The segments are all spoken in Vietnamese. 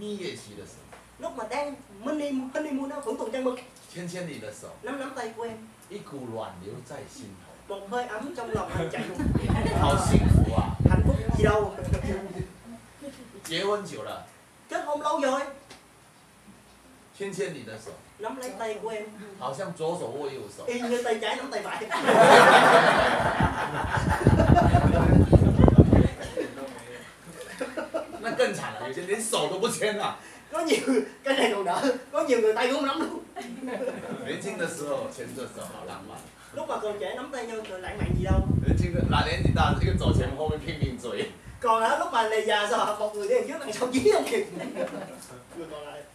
蜜月期的时候， lúc mà đang honeymoon đó, hưởng tuần trăng mật, 牵牵你的手， nắm tay của em, 一股暖流在心头， một hơi ấm trong lòng anh chạy luôn. 好幸福啊！ Hạnh phúc gì đâu. 结婚久了， Kết hôn lâu rồi, 牵牵你的手， nắm lấy tay của em, 好像左手握右手， y như tay trái nắm tay phải. 那更惨了，有些连手都不牵了。 Có nhiều cái này còn đỡ, có nhiều người tay cũng không nắm luôn. 年轻的时候牵着手好浪漫， Lúc mà còn trẻ nắm tay nhau rồi lãng mạn gì đâu. 年纪大这个走前后面拼命追。 Còn ở lúc mà này già sao một người đi đằng trước đằng sau dí không kịp. Người còn lại.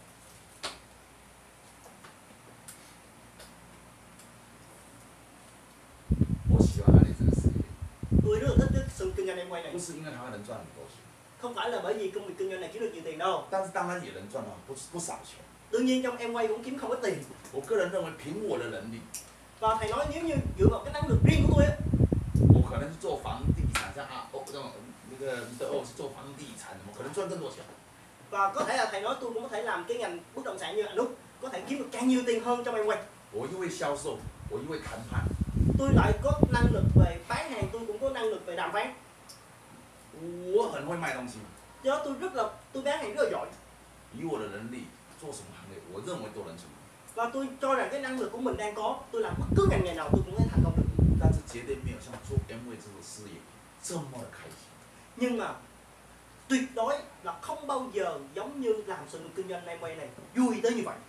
我喜欢安利这个事业， Tôi rất là thích cái sự kinh doanh em quay này. 不是因为它能赚很多钱， Không phải là bởi vì công việc kinh doanh này kiếm được nhiều tiền đâu. 但是当然也能赚到不少钱。 Đương nhiên trong em quay cũng kiếm không ít tiền. 我个人认为，凭我的能力， Và thầy nói nếu như dựa vào cái năng lực riêng của tôi á, 我可能是做房地产，像那个Mr. O是做房地产的，我可能赚更多钱。 và có thể là thầy nói tôi cũng có thể làm cái ngành bất động sản như anh Úc, có thể kiếm được càng nhiều tiền hơn trong em quay. 我因为销售，我因为谈判， Tôi lại có năng lực về bán hàng, tôi cũng có năng lực về đàm phán. 我很会卖东西。 Do đó tôi bán hàng rất là giỏi. 以我的能力做什么行业，我认为都能成功。 Và tôi cho rằng cái năng lực của mình đang có, tôi làm bất cứ ngành nghề nào tôi cũng có thể thành công được. 但是绝对没有像做 Amway 这种事业这么的开心。 Nhưng mà tuyệt đối là không bao giờ giống như làm sự nghiệp kinh doanh em quay này vui tới như vậy.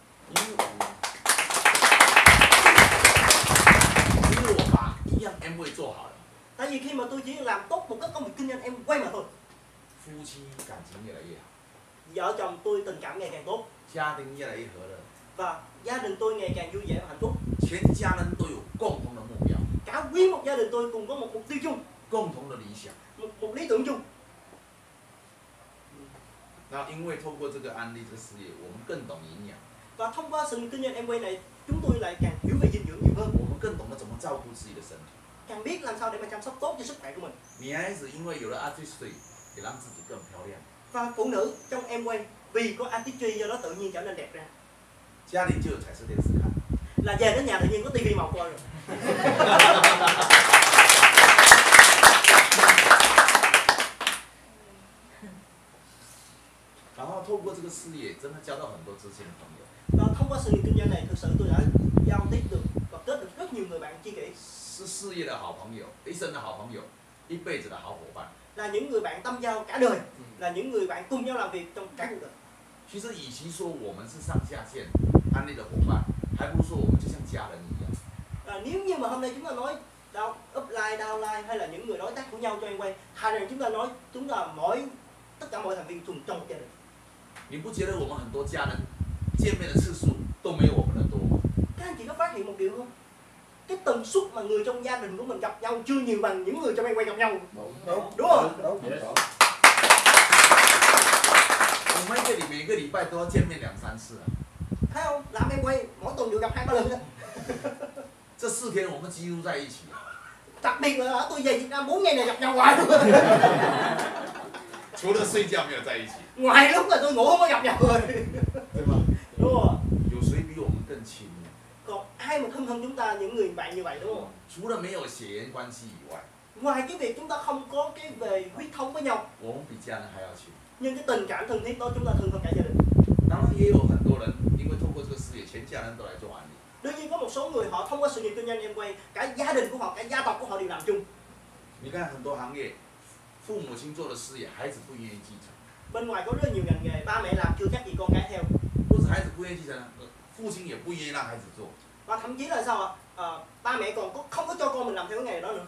因为我把一样 Amway 做好了， Tại vì khi mà tôi chỉ làm tốt một cái công việc kinh doanh em quay mà thôi, 夫妻感情越来越好， vợ chồng tôi tình cảm ngày càng tốt 家庭越来越和乐， và gia đình tôi ngày càng vui vẻ và hạnh phúc. 全家人都有共同的目标， Cả quý một gia đình tôi cùng có một mục tiêu chung, 共同的理想。 một lý tưởng chung. 那因为透过这个案例这个事业，我们更懂营养， Và thông qua sự nghiệp kinh doanh em quay này, chúng tôi lại càng hiểu về dinh dưỡng nhiều hơn, 我们更懂得怎么照顾自己的身体。 càng biết làm sao để mà chăm sóc tốt cho sức khỏe của mình. 女孩子因为有了 artistry，也让自己更漂亮， Và phụ nữ trong em quay vì có artistry do đó tự nhiên trở nên đẹp ra. 家里就有彩色电视看。 Là về đến nhà tự nhiên có tivi màu coi rồi. 然后透过这个事业，真的交到很多知心的朋友， Và thông qua sự nghiệp kinh doanh này, thực sự tôi đã giao tiếp được và kết được rất nhiều người bạn tri kỷ, 是事业的好朋友，一生的好朋友，一辈子的好伙伴。 là những người bạn tâm giao cả đời, là những người bạn cùng nhau làm việc trong cả cuộc đời. 其实，与其说我们是上下线安利的伙伴，还不如说我们就像家人一样。 Nếu như mà hôm nay chúng ta nói upline, downline hay là những người đối tác của nhau cho em quay, thà rằng chúng ta nói chúng ta tất cả mọi thành viên cùng trong một gia đình. 你不觉得我们很多家人见面的次数都没有我们的多吗？ Các anh chị có phát hiện một điều không? Cái tần suất mà người trong gia đình của mình gặp nhau chưa nhiều bằng những người trong em quay gặp nhau. Đúng không? 我们每个礼拜都要见面2、3次啊。 Thấy không? Làm em quay mỗi tuần đều gặp 2-3 lần. 这4天我们几乎在一起啊。 Đặc biệt là ở tôi về Việt Nam 4 ngày này gặp nhau hoài luôn. 除了睡觉没有在一起， Ngoài lúc là tôi ngủ không có gặp nhau rồi. 对吗？ Đúng không? 有谁比我们更亲呢？ Còn ai mà thân hơn chúng ta những người bạn như vậy đúng không? 除了没有血缘关系以外， Ngoài cái việc chúng ta không có cái về huyết thống với nhau, 我们比家人还要亲。 nhưng cái tình cảm thân thiết đó chúng ta thân hơn cả gia đình. 当然也有很多人因为透过这个事业，全家人都来做安利。 Đương nhiên có một số người họ thông qua sự nghiệp kinh doanh em quay, cả gia đình của họ, cả gia tộc của họ đều làm chung. 你看很多行业，父母亲做的事业，孩子不愿意继承， Bên ngoài có rất nhiều ngành nghề, ba mẹ làm chưa chắc gì con cái theo. 或者孩子不愿意继承，父亲也不愿意让孩子做。 Và thậm chí là sao ạ? Ba mẹ còn không có cho con mình làm theo cái nghề đó nữa.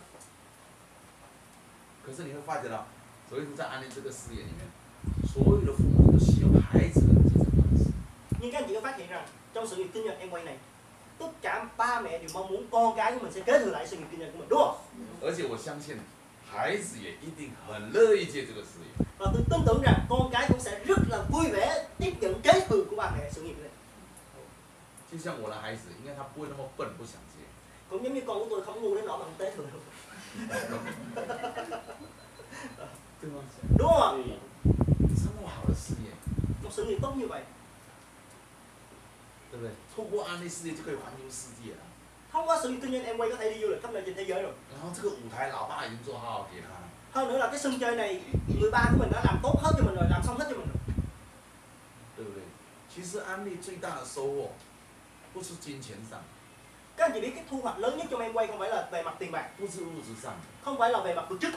可是你会发觉到，所以在安利这个事业里面，所有的父母都希望孩子能继承他的事业。 Nhưng các anh chị có phát hiện rằng trong sự nghiệp kinh doanh em quay này, tất cả ba mẹ đều mong muốn con cái của mình sẽ kế thừa lại sự nghiệp kinh doanh của mình, đúng không? 而且我相信，孩子也一定很乐意接这个事业。 Và tôi tin tưởng rằng con cái cũng sẽ rất là vui vẻ tiếp nhận kế thừa của ba mẹ sự nghiệp này. 就像我的孩子，因为他不会那么笨，不想接。 Cũng giống như con của tôi không ngu đến nỗi mà không kế thừa được. 对吗？ Đúng không ạ? 这么好的事业， Một sự sự nghiệp tốt như vậy. 对不对？透过安利事业就可以环游世界了。 Thông qua sự nghiệp kinh doanh Amway có thể đi du lịch khắp nơi trên thế giới rồi. 然后这个舞台，老爸已经做好好给他了， Hơn nữa là cái sân chơi này người ba của mình đã làm tốt hết cho mình rồi, làm xong hết cho mình rồi. 对不对？其实安利最大的收获，不是金钱上， Các anh chị biết cái thu hoạch lớn nhất trong Amway không phải là về mặt tiền bạc, 不是物质上的， không phải là về mặt vật chất.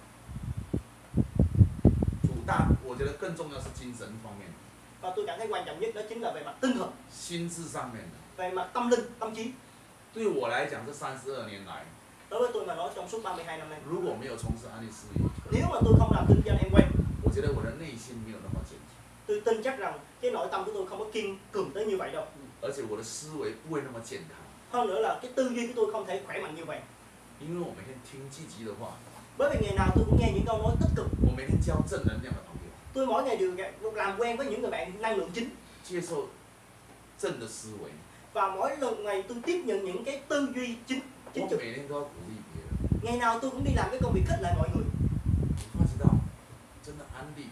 我觉得更重要是精神方面的， Và tôi cảm thấy quan trọng nhất đó chính là về mặt tinh thần, 心智上面的。 về mặt tâm linh, tâm trí. 对我来讲，这32年来， Đối với tôi mà nói trong suốt 32 năm nay, 如果没有从事安利事业， nếu mà tôi không làm kinh doanh Amway, 我觉得我的内心没有那么坚强， tôi tin chắc rằng cái nội tâm của tôi không có kiên cường tới như vậy đâu. 而且我的思维不会那么健康， Hơn nữa là cái tư duy của tôi không thể khỏe mạnh như vậy. 因为我每天听积极的话， Bởi vì ngày nào tôi cũng nghe những câu nói tích cực. 我每天交正能量的朋友， Tôi mỗi ngày đều làm quen với những người bạn năng lượng chính. 接受正的思维， Và mỗi lần ngày tôi tiếp nhận những cái tư duy chính 我 chính trực. 每天都要鼓励别人。 Ngày nào tôi cũng đi làm cái công việc khích lệ mọi người. 你发知道，真的安利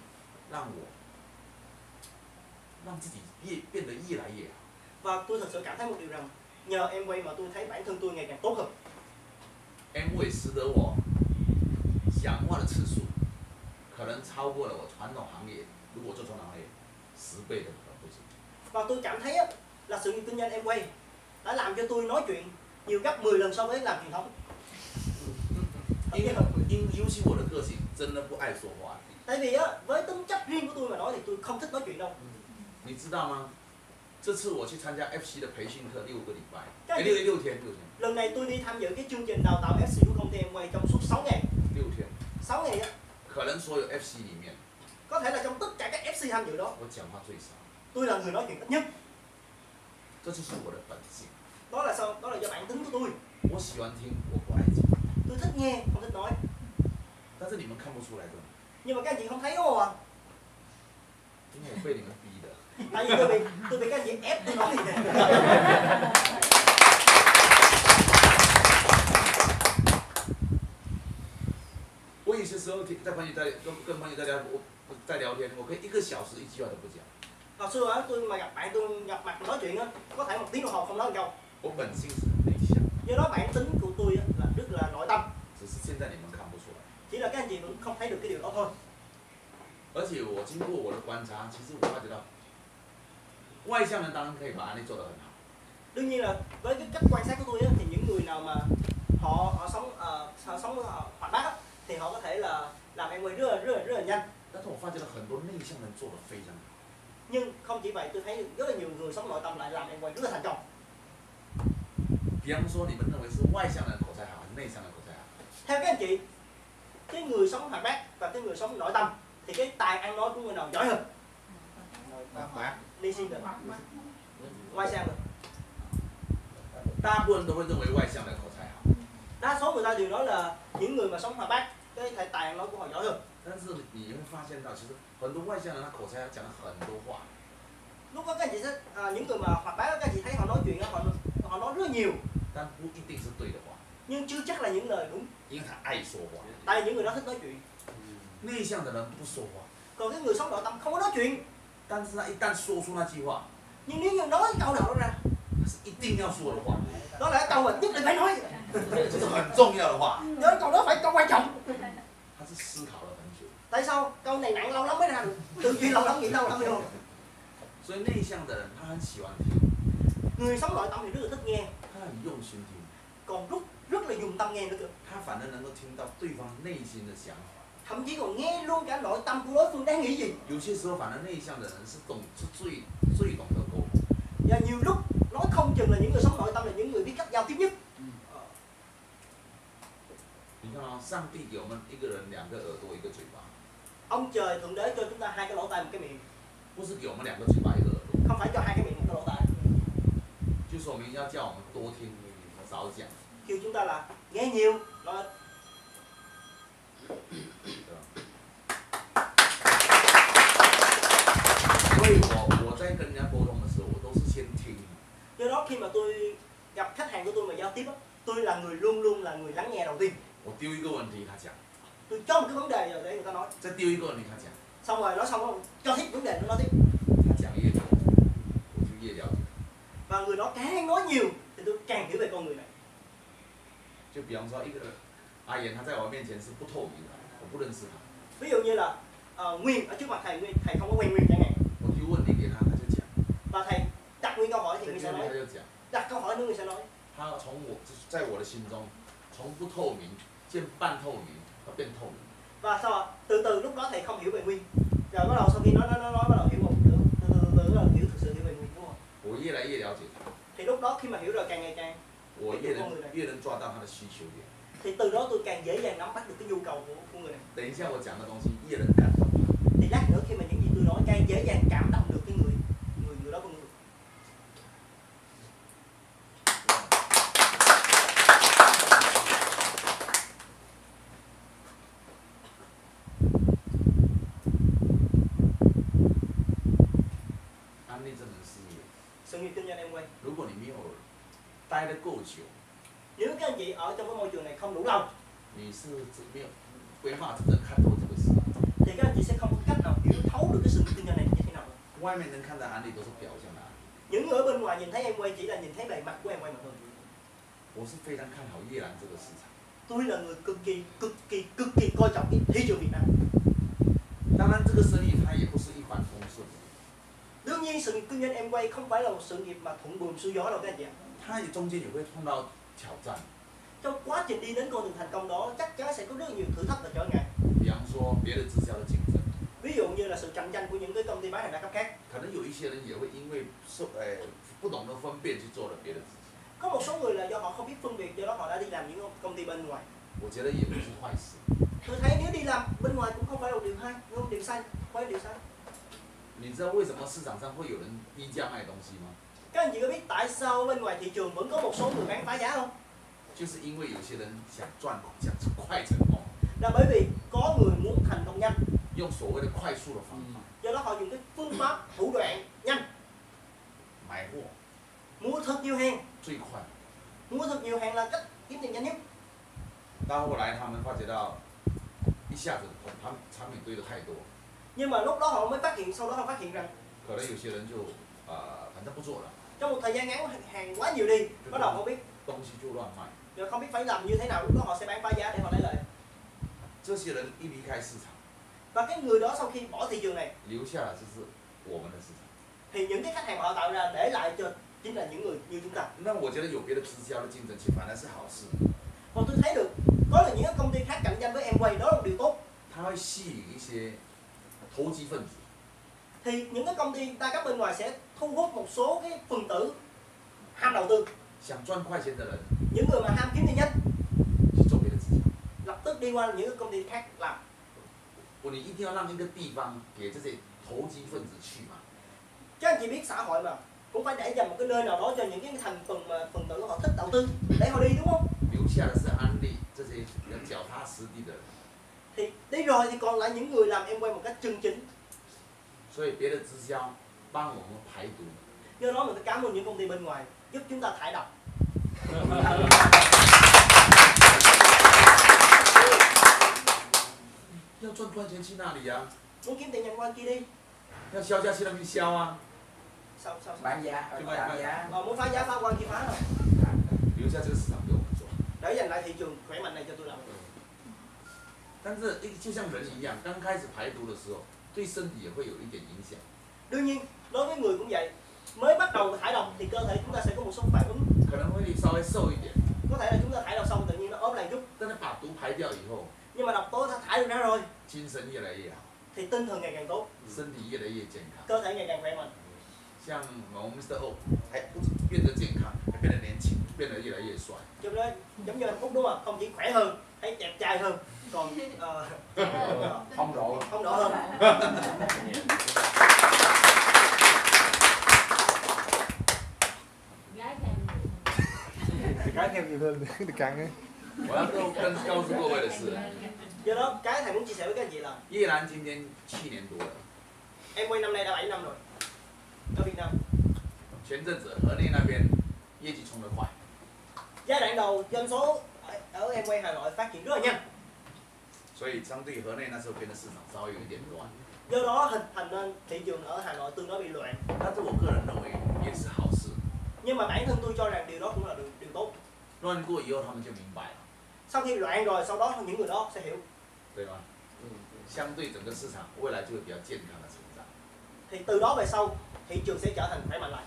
让自己变得越来越好。 Và tôi thật sự cảm thấy một điều rằng nhờ Amway mà tôi thấy bản thân tôi ngày càng tốt hơn. Amway 使得我讲话的次数，可能超过了我传统行业，如果做传统行业10倍的可能不止。 Và tôi cảm thấy á, là sự nghiệp kinh doanh Amway đã làm cho tôi nói chuyện nhiều gấp 10 lần so với làm truyền thống. 尤其我的个性真的不爱说话。 Tại vì á, với tính chất riêng của tôi mà nói thì tôi không thích nói chuyện đâu. 你知道吗？这次我去参加 FC 的培训课6个礼拜， cái 6天。 Lần này tôi đi tham dự cái chương trình đào tạo FC của công ty Amway trong suốt 6 ngày. 6天。 6 ngày á, 可能所有 FC 里面， có thể là trong tất cả các FC tham dự đó, 我讲话最少， tôi là người nói chuyện ít nhất. 这就是我的本性。 Đó là sao? Đó là do bản tính của tôi. 我喜欢听，我不爱讲。 Tôi thích nghe, không thích nói. 但是你们看不出来的， Nhưng mà các anh chị không thấy đúng không ạ? 因为我被你们逼的。 Tại vì tôi bị các anh chị ép tôi nói. 我有些时候在朋友跟朋友在聊天，我可以1个小时1句话都不讲。 Hồi xưa á, tôi mà gặp bạn tôi gặp mặt nói chuyện á, có thể 1 tiếng đồng hồ không nói một câu. 我本性是很内向， Do đó bản tính của tôi á, là rất là nội tâm. 只是现在你们看不出来。 Chỉ là các anh chị vẫn không thấy được cái điều đó thôi. 而且我经过我的观察，其实我发觉到，外向人当然可以把安利做得很好。 Đương nhiên là với cái cách quan sát của tôi á, thì những người nào mà họ sống hoạt bát á, thì họ có thể là làm Amway rất là nhanh. 但是我发觉到很多内向人做得非常好。 Nhưng không chỉ vậy, tôi thấy rất là nhiều người sống nội tâm lại làm Amway rất là thành công. 比方说，你们认为是外向人口才好，还是内向人口才好？ Theo các anh chị, cái người sống hoạt bát và cái người sống nội tâm thì cái tài ăn nói của người nào giỏi hơn? Đi xin được. Ngoài sang rồi. 大部分人都会认为外向的口才好， Đa số người ta đều nói là những người mà sống hoạt bát cái tài ăn nói của họ giỏi hơn. 但是你会发现到，其实很多外向人他口才要讲很多话， Lúc đó các anh chị sẽ những người mà hoạt bát các anh chị thấy họ nói chuyện họ nói rất nhiều, 但不一定是对的话， nhưng chưa chắc là những lời đúng. 因为他爱说话。 Tại vì những người đó thích nói chuyện. 内向的人不说话， Còn cái người sống nội tâm không có nói chuyện, 但是他一旦说出那句话， nhưng nếu như nói câu nào đó ra, 他是一定要说的话， đó là cái câu mà nhất định phải nói. 这是很重要的话， Nhớ câu đó phải câu quan trọng. 他是思考了很久。 Tại sao? Câu này nặng lâu lắm mới ra được. Tư duy lâu lắm nghĩ lâu lắm mới được. 所以内向的人他很喜欢听， Người sống nội tâm thì rất là thích nghe, 他很用心听， còn rất là dùng tâm nghe nữa cơ. 他反而能够听到对方内心的想法。 Thậm chí còn nghe luôn cả nội tâm của đối phương đang nghĩ gì. 有些时候，反而内向的人是最懂得沟通。 Và nhiều lúc nói không chừng là những người sống nội tâm là những người biết cách giao tiếp nhất. 你看啊、上帝给我们一个人2个耳朵1个嘴巴， Ông trời thượng đế cho chúng ta 2 cái lỗ tai 1 cái miệng, 不是给我们2个嘴巴1个耳朵， không phải cho 2 cái miệng 1 cái lỗ tai. 就说明要叫我们多听少讲， Kêu chúng ta là nghe nhiều, nói ít. 对吧？所以我在跟人家沟通的时候，我都是先听， Do đó khi mà tôi gặp khách hàng của tôi mà giao tiếp á, tôi là người luôn luôn là người lắng nghe đầu tiên. 我丢一个问题他讲， Tôi cho một cái vấn đề rồi để người ta nói, 再丢一个问题他讲， xong rồi nói xong rồi cho tiếp vấn đề nó nói tiếp. người đó càng nói nhiều thì tôi càng hiểu về con người này. 就比方说一个阿言，他在我面前是不透明的，我不认识他。 Ví dụ như là Nguyên ở trước mặt thầy, thầy không có quen Nguyên chẳng hạn. 我提问题给他，他就讲。 Và thầy đặt Nguyên câu hỏi thì Nguyên sẽ 这句 nói. 他就讲。 Đặt câu hỏi nữa Nguyên sẽ nói. 他从我在我的心中，从不透明见半透明，到变透明。 Và sau đó, từ từ lúc đó thầy không hiểu về Nguyên. Rồi bắt đầu sau khi nói bắt đầu hiểu một từ từ là hiểu thực sự hiểu về Nguyên, đúng không? 我越来越了解他。 Thì lúc đó khi mà hiểu rồi càng ngày càng 我越能抓到他的需求点。 thì từ đó tôi càng dễ dàng nắm bắt được cái nhu cầu của người này. 等一下我讲的东西越能感动。 Thì lát nữa khi mà những gì tôi nói càng dễ dàng cảm động được cái người đó con người. An利这门事业， Sự nghiệp kinh doanh em quay. 如果你没有待得够久， Nếu các anh chị ở trong cái môi trường này không đủ lâu 你是没有没办法真正看透这个事。 thì các anh chị sẽ không có cách nào hiểu thấu được cái sự nghiệp kinh doanh này như thế nào. 外面能看到安利都是表象的安利。 Những người ở bên ngoài nhìn thấy em quay chỉ là nhìn thấy bề mặt của em quay mà thôi. 我是非常看好越南这个市场。 Tôi là người cực kỳ coi trọng cái thị trường Việt Nam. 当然，这个生意它也不是一帆风顺， Đương nhiên sự nghiệp kinh doanh em quay không phải là một sự nghiệp mà thuận buồm xuôi gió đâu các anh chị ạ. 它也中间也会碰到挑战。 Trong quá trình đi đến con đường thành công đó chắc chắn sẽ có rất nhiều thử thách và trở ngại. 比方说别的直销的竞争， Ví dụ như là sự cạnh tranh của những cái công ty bán hàng đa cấp khác. 可能有一些人也会因为不懂得分辨去做了别的直销。 Có một số người là do họ không biết phân biệt, do đó họ đã đi làm những công ty bên ngoài. 我觉得也不是坏事。 Tôi thấy nếu đi làm bên ngoài cũng không phải là điều hay, không điều sai, không phải là điều sai. 你知道为什么市场上会有人低价卖东西吗？ Các anh chị có biết tại sao bên ngoài thị trường vẫn có một số người bán phá giá không? 就是因为有些人想快成功， Là bởi vì có người muốn thành công nhanh, 用所谓的快速的方法 do đó họ dùng cái phương pháp thủ đoạn nhanh, 买货 mua thật nhiều hàng, 最快。 mua thật nhiều hàng là cách kiếm tiền nhanh nhất. 到后来他们发觉到，一下子他们产品堆得太多， Nhưng mà lúc đó họ mới phát hiện, sau đó họ phát hiện rằng 可能有些人就反正不做了， trong một thời gian ngắn hàng quá nhiều đi, bắt đầu không biết 东西就乱卖。 rồi không biết phải làm như thế nào, lúc đó họ sẽ bán phá giá để họ lấy lợi. 这些人一离开市场， Và cái người đó sau khi bỏ thị trường này 留下来就是我们的市场。 thì những cái khách hàng mà họ tạo ra để lại cho chính là những người như chúng ta. 那我觉得有别的直销的竞争，其实反而是好事， Còn tôi thấy được có là những cái công ty khác cạnh tranh với Amway, đó là một điều tốt. 它会吸引一些投机分子， Thì những cái công ty đa cấp bên ngoài sẽ thu hút một số cái phần tử ham đầu tư, 想赚快钱的人 những người mà ham kiếm tiền nhanh 去做别的直销。 lập tức đi qua những cái công ty khác làm. 你一定要让一个地方给这些投机分子去嘛。 Chứ anh chị biết xã hội mà cũng phải để dành một cái nơi nào đó cho những cái thành phần mà phần tử họ thích đầu tư để họ đi, đúng không? 留下的是安利这些能脚踏实地的人。 Thì đi rồi thì còn lại những người làm Amway một cách chân chính. 所以别的直销帮我们排毒。 Do đó mình phải cảm ơn những công ty bên ngoài giúp chúng ta thải độc. 要赚快钱去哪里呀、 Muốn kiếm tiền nhanh qua kia đi. 要销价去那边销啊， Sao? Bán giá, bán giá. Muốn phá giá phá qua kia phá rồi. 留下这个市场给我们做。 Để dành lại thị trường khỏe mạnh này cho tôi làm. 但是就像人一样，刚开始排毒的时候，对身体也会有一点影响。 Đương nhiên đối với người cũng vậy. Mới bắt đầu thải độc thì cơ thể chúng ta sẽ có một số phản ứng. 可能会稍微瘦一点， Có thể là chúng ta thải độc xong tự nhiên nó ốm lại chút. 但是把毒排掉以后， Nhưng mà độc tố đã thải được ra rồi 精神越来越好， thì tinh thần ngày càng tốt, 身体越来越健康。 cơ thể ngày càng khỏe mạnh. 像我们 Mr. O， 还不止变得健康，还变得年轻，变得越来越帅。 Cho nên giống như hạnh phúc đúng không? Không chỉ khỏe hơn, hay đẹp trai hơn, còn Phong độ. phong độ hơn. Gái theo nhiều hơn thì càng ấy. 我要告诉各位的是， Do đó cái thầy muốn chia sẻ với các anh chị là 叶兰今天7年多了， em quay năm nay đã 7 năm rồi ở Việt Nam. 前阵子河内那边业绩冲得快， Giai đoạn đầu doanh số ở em quay Hà Nội phát triển rất là nhanh, 所以相对河内那时候边的市场稍微有一点乱， do đó hình thành nên thị trường ở Hà Nội tương đối bị loạn. 但是我个人认为也是好事。 Nhưng mà bản thân tôi cho rằng điều đó cũng là điều tốt. 乱过以后，他们就明白了， Sau khi loạn rồi, sau đó những người đó sẽ hiểu. 对吗？相对整个市场未来就会比较健康的成长。 Thì từ đó về sau thị trường sẽ trở thành khỏe mạnh lại.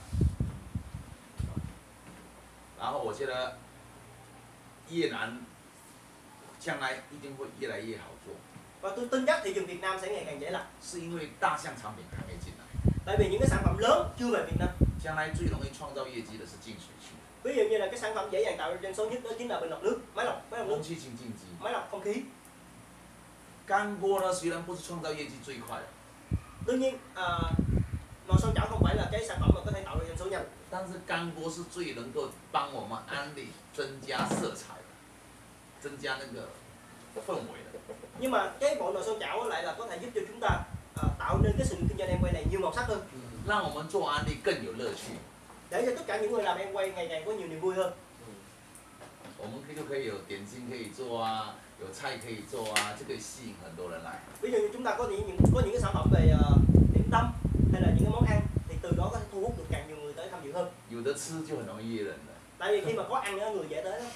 然后我觉得越南将来一定会越来越好做， Và tôi tin chắc thị trường Việt Nam sẽ ngày càng dễ làm. 是因为大项产品还没进来， Tại vì những cái sản phẩm lớn chưa về Việt Nam. 将来最容易创造业绩的是净水器、 Ví dụ như là cái sản phẩm dễ dàng tạo ra doanh số nhất đó chính là bình lọc nước, máy lọc nước, 空气清净机。 máy lọc không khí. 干锅呢，虽然不是创造业绩最快的， Tuy nhiên nồi son chảo không phải là cái sản phẩm mà có thể tạo ra doanh số nhanh. 但是干锅是最能够帮我们安利增加色彩的，增加那个氛围的。 Nhưng mà cái bộ nồi son chảo lại là có thể giúp cho chúng ta tạo nên cái sự kinh doanh Amway này nhiều màu sắc hơn, 让我们做安利更有乐趣。 để cho tất cả những người làm Amway ngày càng có nhiều niềm vui hơn. 我们就可以有点心可以做啊，有菜可以做啊，就可以吸引很多人来。 Ví dụ như chúng ta có những cái sản phẩm về điểm tâm hay là những cái món ăn thì từ đó có thể thu hút được càng nhiều người tới tham dự hơn. 有的吃就很容易约人的。 Tại vì khi mà có ăn á, người dễ tới đó.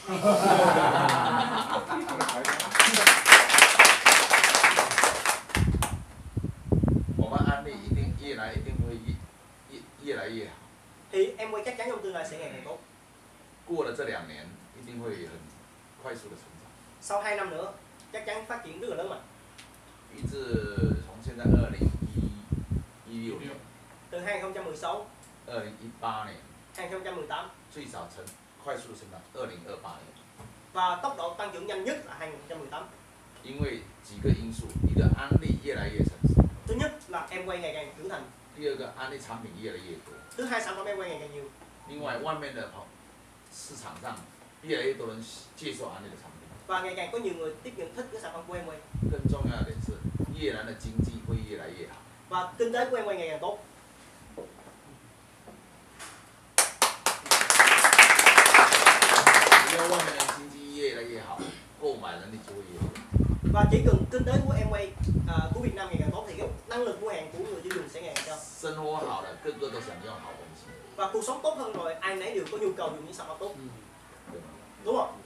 我们安利一定一定会越来越好。 Thì Amway chắc chắn trong tương lai sẽ ngày càng tốt. 过了这2年，一定会很快速的成长。 Sau 2 năm nữa chắc chắn phát triển rất là lớn mạnh. 一直从现在2016年、 Từ 2016, 2018年， 2018 最少快速的成长2028年。 và tốc độ tăng trưởng nhanh nhất là 2018. 因为几个因素，一个安利越来越成熟， Thứ nhất là Amway ngày càng trưởng thành. 第二个安利产品越来越多， Thứ hai sản phẩm Amway ngày càng nhiều. 另外外面的市场上越来越多人接受安利的产品。 Và ngày càng có nhiều người tiếp nhận thích cái sản phẩm của Amway. 更重要的是，越南的经济会越来越好。 Và kinh tế của Amway ngày càng tốt. 只要外面的经济越来越好，购买能力就会越好。 Và chỉ cần kinh tế của Amway của Việt Nam ngày càng tốt thì cái năng lực mua hàng của người tiêu dùng sẽ ngày càng cao. 生活好了，个个都想要好东西， Và cuộc sống tốt hơn rồi, ai nấy đều có nhu cầu dùng những sản phẩm tốt. 对吗？ Đúng không?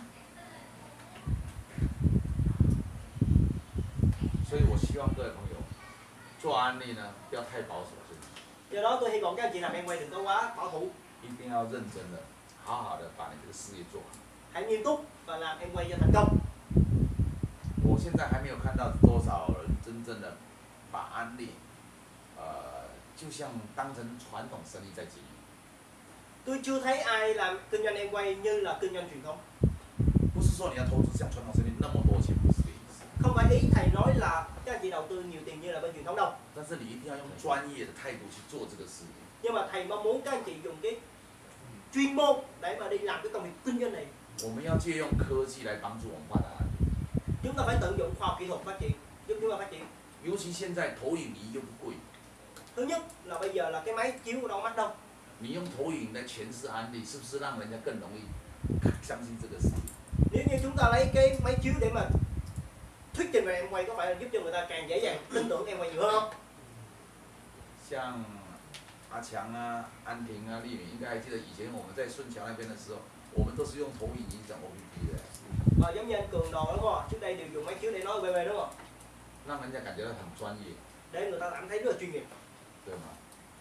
所以我希望各位朋友做安利呢，不要太保守自己， Do đó tôi hy vọng các anh chị làm Amway đừng có quá bảo thủ. 一定要认真的、好好的把你这个事业做好。 Hãy nghiêm túc và làm Amway cho thành công. 我现在还没有看到多少人真正的把安利，就像当成传统生意在经营。 Tôi chưa thấy ai làm kinh doanh Amway như là kinh doanh truyền thống. 不是说你要投资像传统生意那么多钱，不是这个意思。 Không phải ý thầy nói là các anh chị đầu tư nhiều tiền như là bên truyền thống đâu. 但是你一定要用专业的态度去做这个事业。 Nhưng mà thầy mong muốn các anh chị dùng cái chuyên môn để mà đi làm cái công việc kinh doanh này. 我们要借用科技来帮助我们发展安利， Chúng ta phải tận dụng khoa học kỹ thuật phát triển, giúp chúng ta phát triển. 尤其现在投影仪又不贵， Thứ nhất là bây giờ là cái máy chiếu đâu mắc đâu. 你用投影来诠释安利，是不是让人家更容易相信这个事业？ Nếu như chúng ta lấy cái máy chiếu để mà thuyết trình về Amway có phải là giúp cho người ta càng dễ dàng tin tưởng Amway nhiều hơn không? 像阿强啊、安婷啊、丽敏，应该还记得以前我们在顺桥那边的时候，我们都是用投影仪讲 OPP 的， Giống như anh Cường Đồ đúng không? Trước đây đều dùng máy chiếu để nói OPP đúng không? 让人家感觉到很专业， Để người ta cảm thấy rất là chuyên nghiệp. 对吗？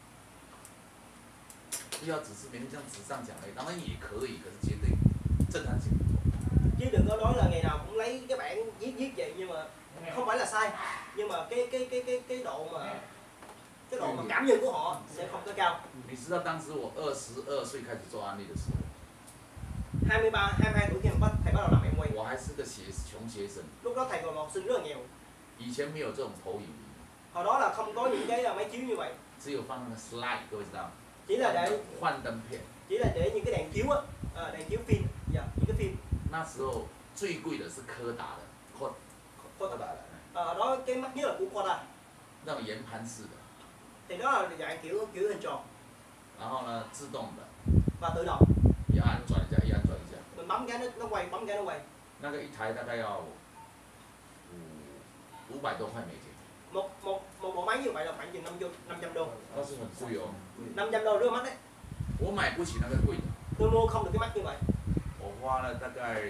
不要只是每天这样纸上讲而已，当然也可以，可是绝对震撼性不够。 Chứ đừng có nói là ngày nào cũng lấy cái bản viết vậy, nhưng mà không phải là sai, nhưng mà cái độ mà cảm nhận của họ sẽ không có cao. 你知道当时我22岁开始做安利的时候， 23, 22 tuổi khi mà thầy bắt đầu làm Amway, 我还是个穷学生， lúc đó thầy còn là học sinh rất là nghèo. 以前没有这种投影仪， Hồi đó là không có những cái máy chiếu như vậy, 只有放那个 slide，各位知道， chỉ là để 幻灯片。 những cái đèn chiếu á, đèn chiếu phim, những cái phim. 那时候最贵的是柯达的，柯达的， Đó cái mắt nhất là của Kodak, 那种圆盘式的， thì đó là dạng kiểu hình tròn 然后呢自动的， và tự động. 一按转一下，一按转一下， Mình bấm cái nó quay, bấm cái nó quay. 那个一台大概要500多块美金， Một bộ máy như vậy là khoảng chừng 500 đô. 但是很贵哦。 500 đô rất là mắc đấy. 我买不起那个贵的， tôi mua không được cái mắt như vậy. 我花了大概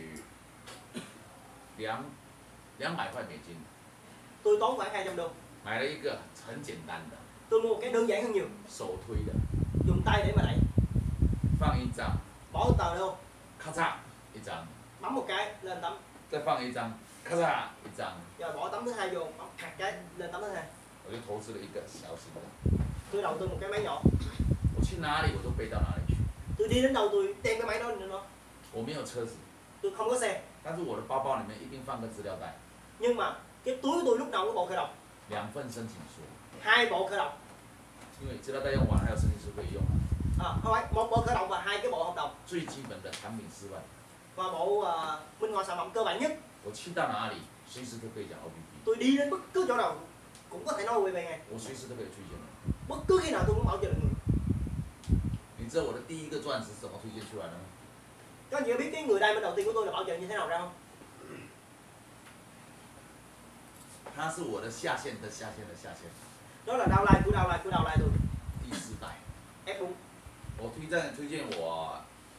200块美金， Tôi tốn khoảng 200 đô. 买了一个很简单的 Tôi mua một cái đơn giản hơn nhiều, 手推的， dùng tay để mà đẩy, 放一张， bỏ một tờ vô, 咔嚓一张， bấm một cái lên tấm, 再放一张，咔嚓一张， rồi bỏ tấm thứ hai vô, bấm hạt cái lên tấm thứ hai. 我就投资了一个小型的。 Tôi đầu tư một cái máy nhỏ. 我去哪里我都背到哪里去， Tôi đi đến đâu tôi đem cái máy đó lên đó. 我没有车子， Tôi không có xe, 但是我的包包里面一定放个资料袋， nhưng mà cái túi của tôi lúc nào cũng có bộ khởi động, 2份申请书， 2 bộ khởi động. 因为资料袋用完还有申请书可以用啊。 Không phải, 1 bộ khởi động và 2 cái bộ hợp đồng 最基本的产品示范， và bộ minh họa sản phẩm cơ bản nhất. 我去到哪里随时都可以讲 OPP， Tôi đi đến bất cứ chỗ nào cũng có thể nói OPP ngay. 我随时都可以推荐人。 Bất cứ khi nào tôi muốn bảo trợ được người. 你知道我的第一个钻石怎么推荐出来的吗？ Các anh chị có biết cái người diamond đầu tiên của tôi là bảo trợ như thế nào ra không? 它是我的下线的下线的下线， Đó là downline của downline của downline tôi. 第4代。 F4. 我推荐我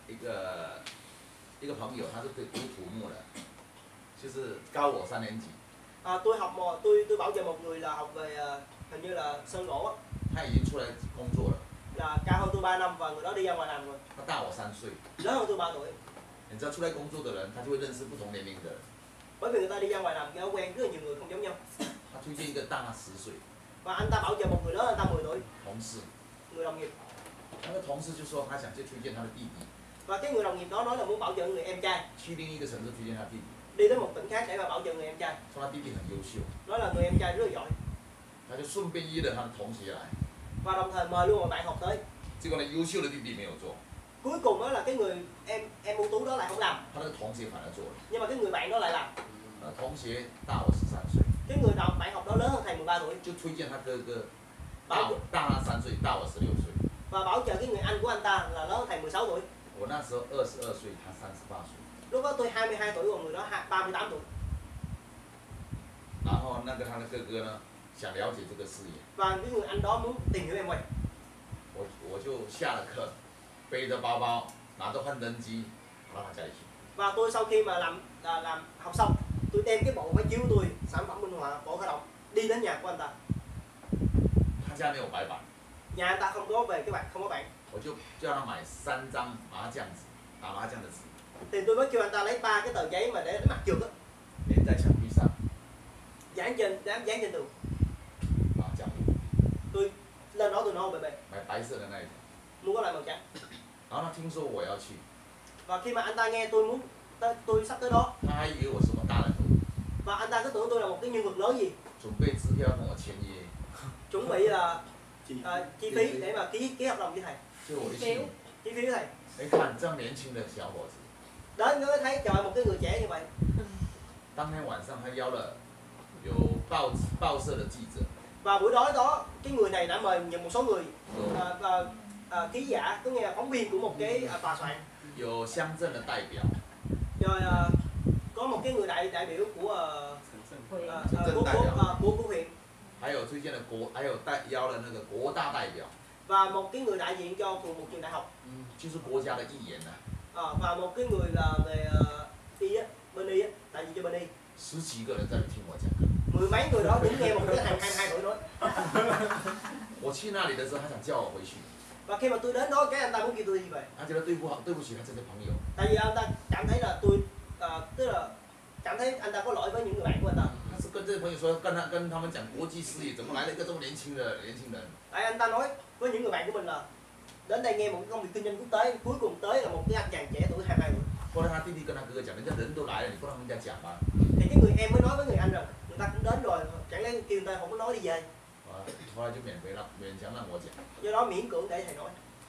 一个朋友，他是读土木的，就是高我3年级， Tôi bảo trợ một người là học về hình như là sơn gỗ á, 他已经出来工作了， là cao hơn tôi 3 năm và người đó đi ra ngoài làm rồi, 他大我3岁。 lớn hơn tôi 3 tuổi. 你知道出来工作的人，他就会认识不同年龄的人。 Bởi vì người ta đi ra ngoài làm cái quen rất là nhiều người không giống nhau. 他推荐一个大他10岁 Và anh ta bảo trợ một người lớn hơn anh ta 10 tuổi, 同事， người đồng nghiệp. 那个同事就说他想去推荐他的弟弟， Và cái người đồng nghiệp đó nói là muốn bảo trợ người em trai, 去另一个城市推荐他弟弟， đi đến một tỉnh khác để mà bảo trợ người em trai. 说他弟弟很优秀， Nói là người em trai rất là giỏi. 他就顺便约了他的同学来。 Và đồng thời mời luôn một bạn học tới. 结果呢，优秀的弟弟没有做， Cuối cùng đó là cái người em ưu tú đó lại không làm, 他那个同学反而做了。 nhưng mà cái người bạn đó lại làm. 同学大我13岁， Cái người bạn học đó lớn hơn thầy 13 tuổi 就推荐他哥哥， bảo 大他3岁，大我16岁。 và bảo trợ cái người anh của anh ta là lớn hơn thầy 16 tuổi. 我那时候22岁，他38岁。 Lúc đó tôi 22 tuổi còn người đó 38 tuổi. 然后那个他的哥哥呢，想了解这个事业， Và cái người anh đó muốn tìm hiểu em quay. 我就下了课，背着包包，拿着幻灯机，跑到他家里去。 Và tôi sau khi mà làm học xong, tôi đem cái bộ máy chiếu của tôi, sản phẩm minh họa, bộ khởi động đi đến nhà của anh ta. 他家没有白板， Nhà anh ta không có về cái bảng, không có bảng. 我就叫他买3张麻将纸，打麻将的纸， Thì tôi mới kêu anh ta lấy 3 cái tờ giấy mà để mặt trượt á, 粘在墙壁上， dán trên tường. 麻将布， Tôi lên đó tôi nói bề bề, 买白色的那一种。 mua cái loại màu trắng. 然后他听说我要去， Và khi mà anh ta nghe tôi tôi sắp tới đó, 他还以为我什么大人物， và anh ta cứ tưởng tôi là một cái nhân vật lớn gì, 准备支票跟我签约。 chuẩn bị là chi phí để mà ký hợp đồng với thầy, 结果我一去， chi phí với thầy. 哎，看这样年轻的小伙子， Đến mới thấy trời một cái người trẻ như vậy. 当天晚上他邀了有报社的记者， Và buổi tối đó cái người này đã mời một số người ký giả, có nghĩa là phóng viên của một cái tòa soạn, 有乡镇的代表， rồi có một cái người đại biểu của huyện, 还有推荐了还有邀了那个国大代表， và một cái người đại diện cho một trường đại học, 就是国家的议员呐、 và một cái người là về y á, bên y á, đại diện cho bên y. 10几个人在那听我讲课。 10 mấy người đó đứng nghe một cái thằng 22 tuổi nói. 我去那里的时候，他想叫我回去， Và khi mà tôi đến đó cái anh ta muốn kêu tôi đi về, 他觉得对不起他这些朋友， tại vì anh ta cảm thấy là tôi tức là cảm thấy anh ta có lỗi với những người bạn của anh ta. 他是跟这些朋友说，跟他们讲国际事业，怎么来了一个这么年轻人？ Tại anh ta nói với những người bạn của mình là đến đây nghe một công việc kinh doanh quốc tế, cuối cùng tới là một cái anh chàng trẻ tuổi 22 tuổi. 后来他弟弟跟他哥哥讲，人家人都来了，你不让人家讲吗？ Thì cái người em mới nói với người anh rằng người ta cũng đến rồi, chẳng lẽ kêu người ta không có nói đi về. 后来就勉强让我讲， Do đó miễn cưỡng để thầy nói.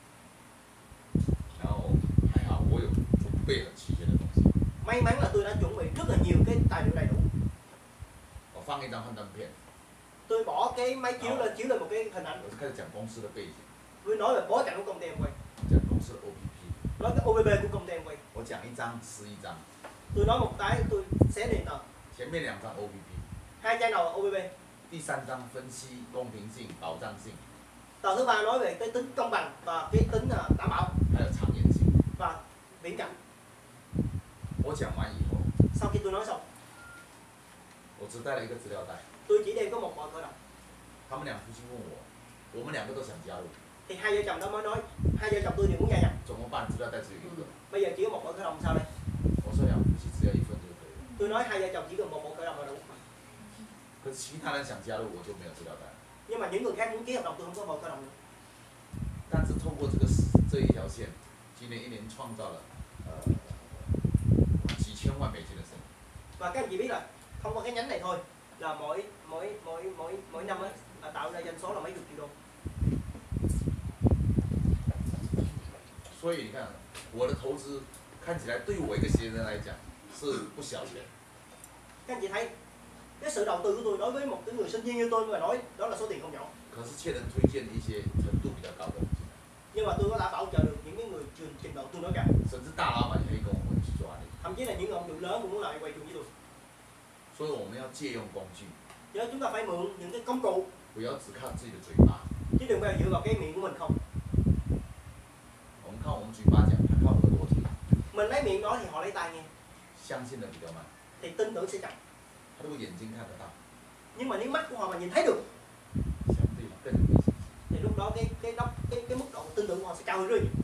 然后还好我有准备了齐全的东西， May mắn là tôi đã chuẩn bị rất là nhiều cái tài liệu đầy đủ. 我放一张幻灯片， Tôi bỏ cái máy chiếu lên chiếu lên một cái hình ảnh. 我就开始讲公司的背景， Tôi nói về bối cảnh của công ty em quay, 讲公司的 OPP， nói cái OBB của công ty em quay. 我讲一张吃一张， Tôi nói một cái tôi xé nền tờ, 前面2张 OPP， 2 trang đầu là OBB, 第3张分析公平性、保障性， Tờ thứ ba nói về cái tính công bằng và cái tính đảm bảo 还有长远性。 và viễn cảnh. 我讲完以后， Sau khi tôi nói xong, 我只带了一个资料袋， tôi chỉ đem có một mọi khởi động. 他们两夫妻问我们两个都想加入， Thì hai vợ chồng đó mới nói, hai vợ chồng tôi đều muốn gia nhập. 怎么办？资料袋只有一个， Bây giờ chỉ có một mọi khởi động sao đây? 我说两夫妻只要一份就可以了。 Tôi nói hai vợ chồng chỉ cần một mọi khởi động là đủ. 可是其他人想加入，我就没有资料袋。 Nhưng mà những người khác muốn ký hợp đồng tôi không có mọi khởi động nữa. 但是透过这一条线，今年一年创造了几千万美金的生意。 Và các anh chị biết là không có cái nhánh này thôi là mỗi năm ấy là tạo ra doanh số là mấy chục triệu đô. 所以你看，我的投资看起来对我一个学生来讲是不小钱， Các anh chị thấy cái sự đầu tư của tôi đối với một cái người sinh viên như tôi mà nói đó là số tiền không nhỏ. 可是却能推荐一些程度比较高的， Nhưng mà tôi có đã bảo trợ được những cái người trình độ tương đối cao. 甚至大老板也可以跟我们一起做案例。 Thậm chí là những ông chủ lớn cũng muốn lại quay chung với tôi. 所以我们要借用工具， Nhớ chúng ta phải mượn những cái công cụ 不要只靠自己的嘴巴。 chứ đừng bao giờ dựa vào cái miệng của mình không. 我们靠我们嘴巴讲，他靠耳朵听， Mình lấy miệng nói thì họ lấy tai nghe, 相信的比较慢。 thì tin tưởng sẽ chậm. 他如果眼睛看得到， Nhưng mà nếu mắt của họ mà nhìn thấy được 相对更有信心。 thì lúc đó cái mức độ tin tưởng của họ sẽ cao hơn rất nhiều.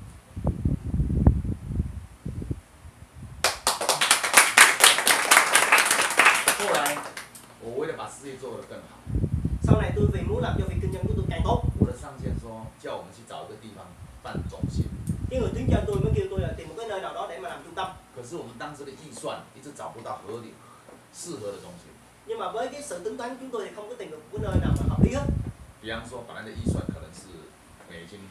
后来，我为了把事业做得更好， Sau này tôi vì muốn làm cho việc kinh doanh của tôi càng tốt, 我的上线说叫我们去找一个地方办中心， cái người tuyến trên tôi mới kêu tôi là tìm một cái nơi nào đó để mà làm trung tâm. 可是我们当时的预算一直找不到合理、适合的中心。 Nhưng mà với cái sự tính toán của chúng tôi thì không có tìm được một cái nơi nào mà hợp lý hết. 比方说，本来的预算可能是美金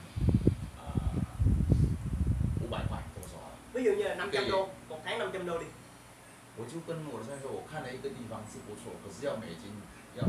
500块，这么说好了。 Ví dụ như là 500 đô, một tháng 500 đô đi. 我就跟我的上线说，我看了一个地方是不错，可是要美金要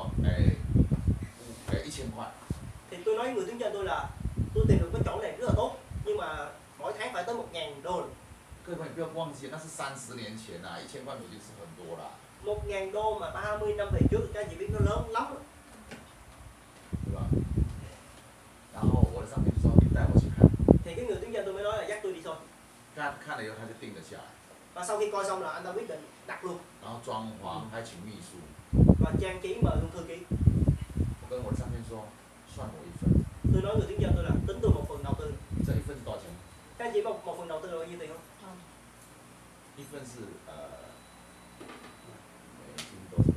1000块。 Thì tôi nói với người tuyến trên tôi là tôi tìm được cái chỗ này rất là tốt, nhưng mà mỗi tháng phải tới 1.000 đô. 各位不要忘记，那是30年前啊，1000块美金是很多啦， 1.000 đô mà 30 năm về trước các anh chị biết nó lớn lắm. 对吧？然后我的上面就说你带我去看， Thì cái người tuyến trên tôi mới nói là dắt tôi đi thôi. 看了以后他就定了下来， Và sau khi coi xong là anh ta quyết định đặt luôn 然后装潢还请秘书， và trang trí mời luôn thư ký. 我跟我的上面说算我一份， Tôi nói người tuyến trên tôi là tính tôi một phần đầu tư. 这一份是多少钱？ Các anh chị biết một phần đầu tư là bao nhiêu tiền không? 一份是美金多少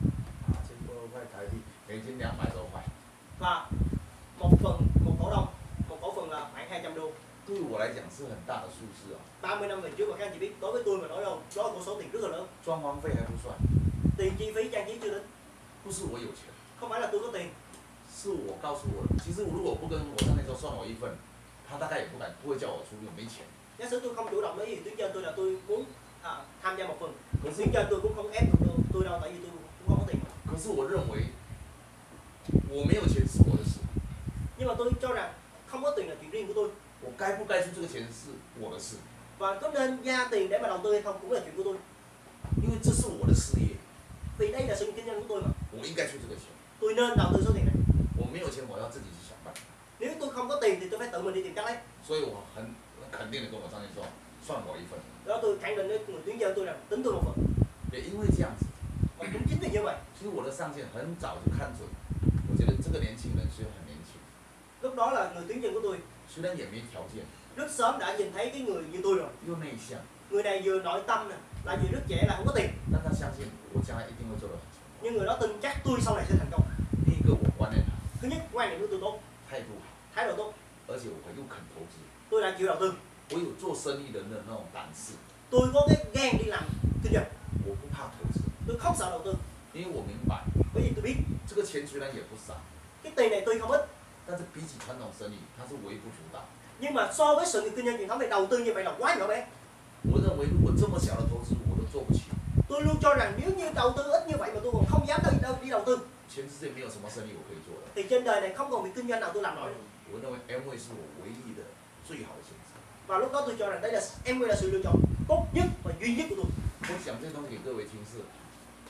？8000多块台币，美金200多块。 Và một cổ đông, một cổ phần là khoảng 200 đô. 对我来讲是很大的数字啊， 30 năm về trước mà các anh chị biết đối với tôi mà nói đâu, đó là một số tiền rất là lớn. 装潢费还不算， Tiền chi phí trang trí chưa đến, 不是我有钱， không phải là tôi có tiền. 是我告诉我的。其实如果不跟我上面说算我一份，他大概也不会叫我出，因为没钱。 Giả sử tôi không chủ động nói gì tuyến trên tôi là tôi muốn tham gia một phần, tuyến trên tôi cũng không ép được tôi đâu, tại vì tôi cũng không có tiền. 可是我认为我没有钱是我的事， Nhưng mà tôi cho rằng không có tiền là chuyện riêng của tôi, 我该不该出这个钱是我的事， và có nên ra tiền để mà đầu tư hay không cũng là chuyện của tôi. 因为这是我的事业， Vì đây là sự kinh doanh của tôi mà, 我应该出这个钱。 tôi nên đầu tư số tiền này. 我没有钱，我要自己去想办法。 Nếu tôi không có tiền thì tôi phải tự mình đi tìm cách lấy. 所以我很肯定的跟我上面说，算我一份。 Đó tôi khẳng định với người tuyến trên tôi rằng tính tôi một phần. 也因为这样子， Và cũng chính vì như vậy, 其实我的上线很早就看准，我觉得这个年轻人虽然很年轻， lúc đó là người tuyến trên của tôi 虽然也没条件， rất sớm đã nhìn thấy cái người như tôi rồi. 又内向， Người này vừa nội tâm nè, lại vừa rất trẻ là không có tiền. 但他相信我将来一定会做得很成功。 Nhưng người đó tin chắc tôi sau này sẽ thành công. 第一个我观念好， Thứ nhất, quan niệm của tôi tốt, 态度好， thái độ tốt. 而且我又肯投资， Tôi đã chịu đầu tư. 我有做生意人的那种胆识， Tôi có cái gan đi làm kinh doanh. 我不怕投资， Tôi không sợ đầu tư. 因为我明白 Bởi vì tôi biết 这个钱虽然也不少， cái tiền này tuy không ít, 但是比起传统生意，它是微不足道。 nhưng mà so với sự nghiệp kinh doanh truyền thống thì đầu tư như vậy là quá nhỏ bé. 我认为如果这么小的投资我都做不起， Tôi luôn cho rằng nếu như đầu tư ít như vậy mà tôi còn không dám đi đầu tư 全世界没有什么生意我可以做的。 thì trên đời này không còn việc kinh doanh nào tôi làm nổi. 我认为 Amway 是我唯一的最好的选择。 Và lúc đó tôi cho rằng đây là em là sự lựa chọn tốt nhất và duy nhất của tôi. 我讲这东西给各位听是，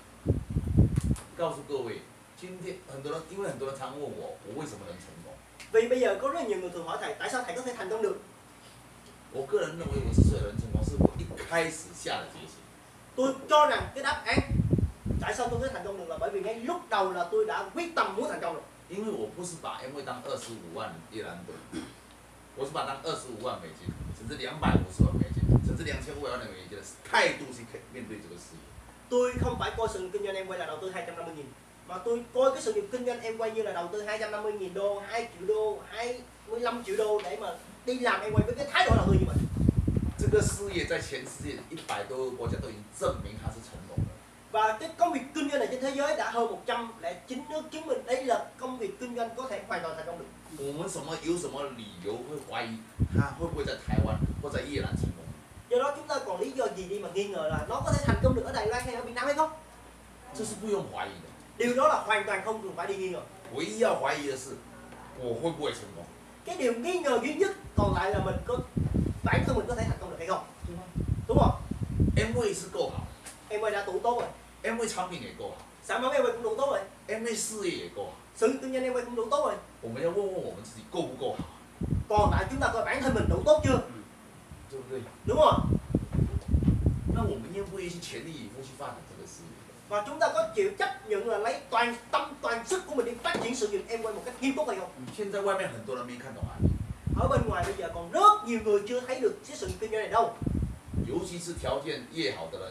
告诉各位，今天很多人，因为很多人常问我，我为什么能成功？ Vì bây giờ có rất nhiều người thường hỏi thầy tại sao thầy có thể thành công được. 我个人认为，我之所以能成功，是我一开始下的决心。 Tôi cho rằng cái đáp án tại sao tôi có thể thành công được là bởi vì ngay lúc đầu là tôi đã quyết tâm muốn thành công rồi. 因为我不是把 M 当25万叶兰朵，我是把它当25万美金，甚至250万美金，甚至2500万美金的态度去面对这个事业。 Tôi không phải coi sự nghiệp kinh doanh Amway là đầu tư 250.000, mà tôi coi cái sự nghiệp kinh doanh Amway như là đầu tư 250.000 đô, 2 triệu đô, 25 triệu đô để mà đi làm Amway với cái thái độ đầu tư như vậy. 这个事业在全世界100多个国家都已经证明它是成功的。 Và cái công việc kinh doanh này trên thế giới đã hơn 109 nước chứng minh đây là công việc kinh doanh có thể hoàn toàn thành công được. 我们有什么理由会怀疑它会不会在台湾或在越南成功？ Do đó chúng ta còn lý do gì đi mà nghi ngờ là nó có thể thành công được ở Đài Loan hay ở Việt Nam hay không? 这是不用怀疑的。 Điều đó là hoàn toàn không cần phải đi nghi ngờ. 唯一要怀疑的是，我会不会成功？ Cái điều nghi ngờ duy nhất còn lại là bản thân mình có thể thành công được hay không? Đúng không? Amway 是够好 Amway đã đủ tốt rồi, ，Amway 产品也够好 sản phẩm Amway cũng đủ tốt rồi, ，Amway 事业也够好。 sự kinh doanh Amway cũng đủ tốt rồi. 我们要问问我们自己够不够好， Còn lại chúng ta coi bản thân mình đủ tốt chưa? 对不对？ Đúng không? 那我们愿不愿意去全力以赴去发展这个事业？ Và chúng ta có chịu chấp nhận là lấy toàn tâm toàn sức của mình đi phát triển sự nghiệp Amway một cách nghiêm túc hay không? 现在外面很多人没看懂案例， Ở bên ngoài bây giờ còn rất nhiều người chưa thấy được cái sự nghiệp kinh doanh này đâu. 尤其是条件越好的人，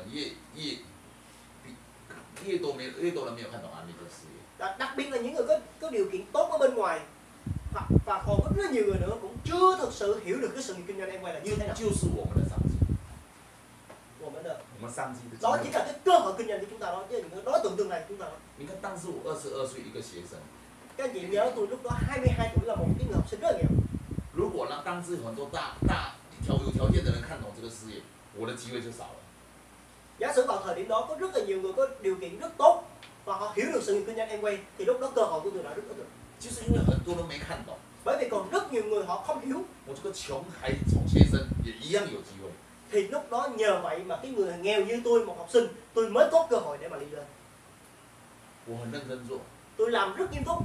越多人没有看懂案例这个事业。 Đặc biệt là những người có điều kiện tốt ở bên ngoài và còn có rất nhiều người nữa cũng chưa thực sự hiểu được cái sự nghiệp kinh doanh Amway là như thế nào. 就是我们的商机， Của mình được. 我们商机的机 Đó 会 chính。là cái cơ hội kinh doanh của chúng ta đó, chứ những cái đối tượng tương lai của chúng ta đó. 你看，当时我22岁一个学生， Các anh chị nhớ tôi lúc đó 22 tuổi là một cái người học sinh rất là nghèo. 如果让当时很多有条件的人看懂这个事业，我的机会就少了。 Giả sử vào thời điểm đó có rất là nhiều người có điều kiện rất tốt và họ hiểu được sự nghiệp kinh doanh Amway thì lúc đó cơ hội của tôi đã rất ít rồi. 就是因为很多人没看懂， Bởi vì còn rất nhiều người họ không hiểu 我这个穷学生也一样有机会。 thì lúc đó nhờ vậy mà cái người nghèo như tôi, một học sinh, tôi mới có cơ hội để mà đi lên. 我很认真做， Tôi làm rất nghiêm túc.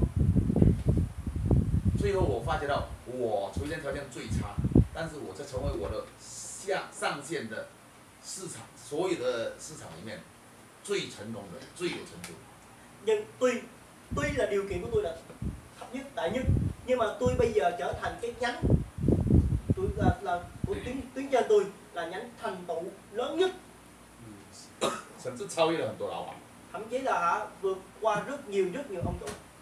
最后我发觉到我出现条件最差，但是我在成为我的上线的市场所有的市场里面最成功的、最有成就的。 Nhưng tuy là điều kiện của tôi là thấp nhất, tệ nhất, nhưng mà tôi bây giờ trở thành cái nhánh tôi là của tuyến trên tôi là nhánh thành tựu lớn nhất, 甚至超越了很多老板。 thậm chí là vượt qua rất nhiều ông chủ.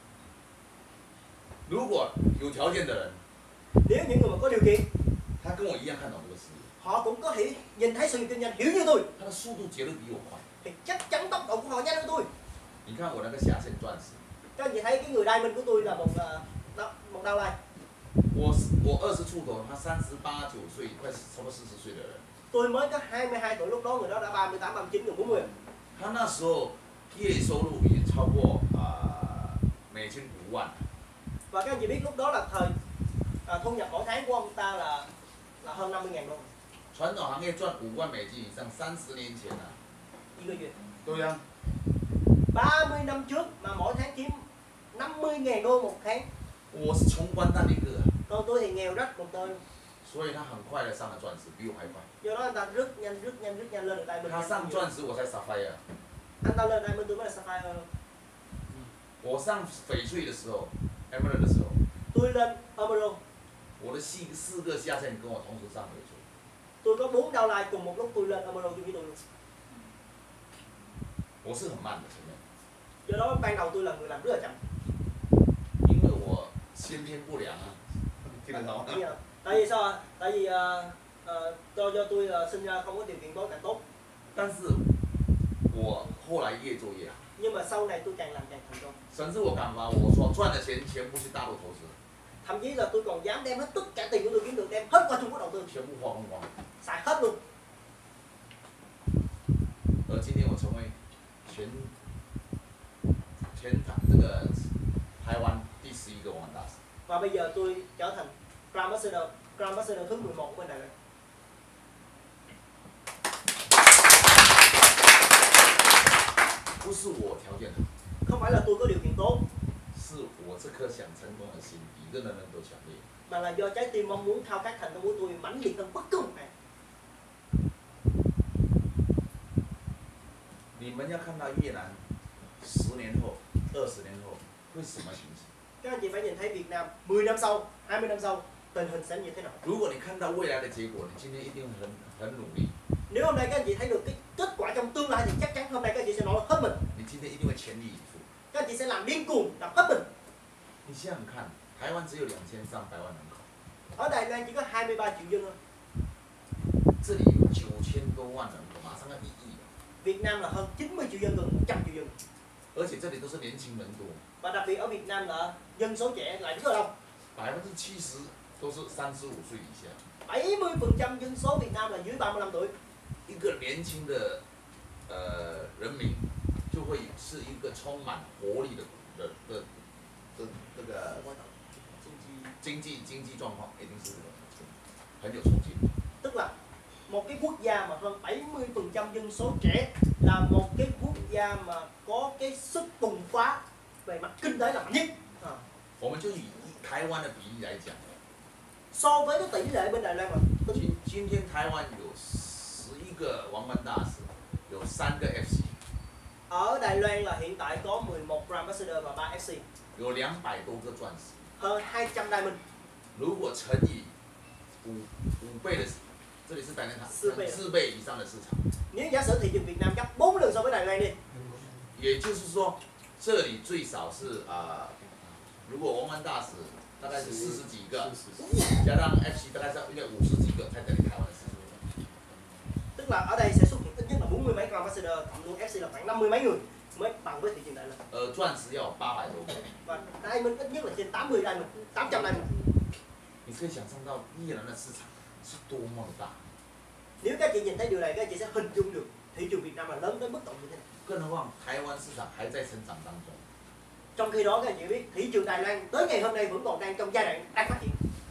如果有条件的人， Nếu những người mà có điều kiện 他跟我一样看懂这个事业， họ cũng có thể nhìn thấy sự nghiệp kinh doanh hiểu như tôi 他的速度绝对比我快。 thì chắc chắn tốc độ của họ nhanh hơn tôi. 你看我那个霞线钻石， Các anh chị thấy cái người diamond của tôi là một đao lai. 我20出头，他38、9岁，快差不多40岁的人， Tôi mới có 22 tuổi lúc đó, người đó đã 38, 39, gần 40. 他那时候月收入已经超过美金5万。 Và các anh chị biết lúc đó là thời thu nhập mỗi tháng của ông ta là hơn 50.000 đô 传统行业赚5万美金以上，30年前啊， 一个月. 对呀、 30 năm trước mà mỗi tháng kiếm 50.000 đô một tháng. 我是穷光蛋一个、啊， Còn tôi thì nghèo rách một tên. 所以他很快的上了钻石，比我还快。 Do đó anh ta rất nhanh lên được diamond. 他上钻石，我才 sapphire。 Anh ta lên diamond, tôi mới là sapphire. 我上翡翠的时候 ，emerald 的时候， Tôi lên emerald. 我的4个下线跟我同时上翡翠。 Tôi có 4 downline cùng một lúc tôi lên emerald chung với tôi luôn. 我是很慢的前面， Do đó ban đầu tôi là người làm rất là chậm. 因为我先天不良啊，听得懂吗？ Tại vì sao ạ? Tại vì do tôi sinh ra không có điều kiện bối cảnh tốt. 但是我后来越做越好， Nhưng mà sau này tôi càng làm càng thành công. 甚至我敢把我所赚的钱全部去大陆投资， Thậm chí là tôi còn dám đem hết tất cả tiền của tôi kiếm được đem hết qua Trung Quốc đầu tư, 全部花光光。 xài hết luôn. 而今天我成为全这个台湾第11个文化大使。 Và bây giờ tôi trở thành Grand Master thứ 11 của bên này. 不是我条件好， Không phải là tôi có điều kiện tốt, 是我这颗想成功的心比任何人都强烈。 mà là do trái tim mong muốn khao khát thành công của tôi mãnh liệt hơn bất cứ một ai. 你们要看到越南10年后、20年后会什么情形？ Các anh chị phải nhìn thấy Việt Nam 10 năm sau, 20 năm sau tình hình sẽ như thế nào. 如果你看到未来的结果，你今天一定很努力， Nếu hôm nay các anh chị thấy được cái kết quả trong tương lai thì chắc chắn hôm nay các anh chị sẽ nỗ lực hết mình. 你今天一定会全力以赴。 Các anh chị sẽ làm điên cuồng, làm hết mình. 你想想看，台湾只有2300万人口， Ở Đài Loan chỉ có 23 triệu dân thôi. 这里有9000多万人口，马上要1亿了， Việt Nam là hơn 90 triệu dân, gần 100 triệu dân. 而且这里都是年轻人多， Và đặc biệt ở Việt Nam là dân số trẻ lại rất là đông. 70%都是35岁以下。 70% dân số Việt Nam là dưới 35 tuổi. 一个年轻的人民，就会是一个充满活力的这个经济状况，一定是很有冲劲。 Tức là một cái quốc gia mà hơn 70% dân số trẻ là một cái quốc gia mà có cái sức bùng phá về mặt kinh tế là mạnh nhất. 我们就以台湾的比例来讲， So với cái tỷ lệ bên Đài Loan mà tính 今天台湾有11个王冠大使，有3个 FC， ở Đài Loan là hiện tại có 11 Grand Ambassador và 3 FC, 有200多个钻石。 hơn 200 diamond. 如果乘以5倍的，这里是百年塔4倍以上的市场， Nếu giả sử thị trường Việt Nam gấp 4 lần so với Đài Loan đi, 也就是说，这里最少是如果王冠大使大概是40几个，加上 FC 大概是应该50几个才等于台湾的市场。 tức là ở đây sẽ xuất hiện ít nhất là 40 mấy Grand Ambassador, cộng luôn FC là khoảng 50 mấy người mới bằng với thị trường Đài Loan. 钻石要800多个， Và diamond ít nhất là trên 80 diamond, 800 diamond. 你可以想象到越南的市场是多么的大， Nếu các chị nhìn thấy điều này, các chị sẽ hình dung được thị trường Việt Nam là lớn tới mức độ như thế nào. 更何况台湾市场还在成长当中。 Trong khi đó các anh chị biết thị trường Đài Loan tới ngày hôm nay vẫn còn đang trong giai đoạn đang phát triển.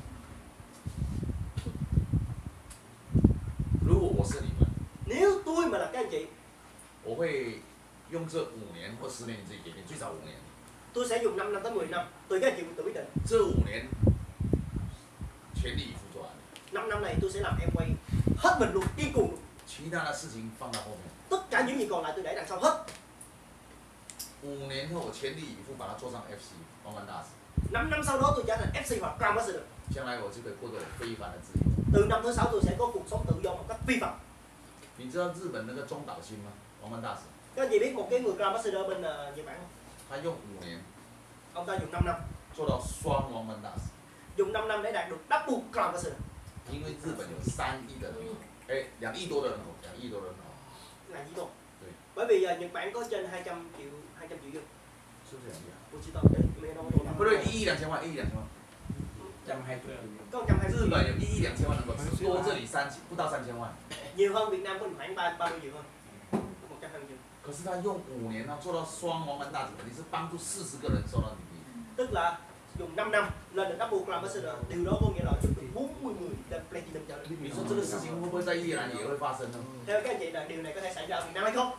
如果我是你们， Nếu tôi mà là các anh chị, 我会用这5年或10年，你自己决定，最少5年。 tôi sẽ dùng 5 năm tới 10 năm, tùy các anh chị tự quyết định. 这5年全力以赴做完， 5 năm này tôi sẽ làm em quay hết mình luôn, điên cuồng luôn. 其他的事情放到后面。 Tất cả những gì còn lại tôi để đằng sau hết. 5年后我全力以赴把它做上 FC 王冠大使， 5 năm sau đó tôi trở thành FC hoặc Grand Ambassador. 将来我就可以过着非凡的自由。 Từ năm thứ 6 tôi sẽ có cuộc sống tự do một cách phi phạm. 你知道日本那个中岛新吗？王冠大使， Các anh chị biết một cái người Grand Ambassador bên Nhật Bản không? 他用5年 Ông ta dùng 5 năm, 做到双王冠大使， dùng 5 năm để đạt được double Grand Ambassador. 因为日本有3亿的人口，2亿多的人口，2亿多的人口， Là gì đâu? Đấy. Bởi vì Nhật Bản có trên 200 triệu dân. 是不是2亿啊？ Tôi chỉ tao để mình đâu 不对，1亿2千万，1亿2千万。 120 có 120 日 triệu. 本有1亿2千万人口，只多这里不到3000万。 Nhiều hơn Việt Nam có khoảng 30 triệu hơn. 120 triệu. 可是他用5年呢，做到双王冠大使，等于是帮助40个人收到履历。 Tức là dùng 5 năm lên được double Grand Ambassador. Điều đó có nghĩa là giúp được 40 người lên Platinum trở lên. 你说这个事情会不会在越南也会发生呢？ Theo các anh chị là điều này có thể xảy ra ở Việt Nam hay không?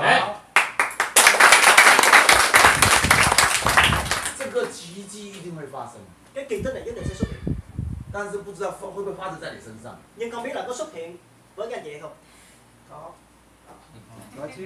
这个奇迹一定会发生， Cái kỳ tích này nhất định sẽ xuất hiện. 但是不知道会不会发生在你身上。 Nhưng không biết là có xuất hiện với các anh chị hay không? Có. Có chứ.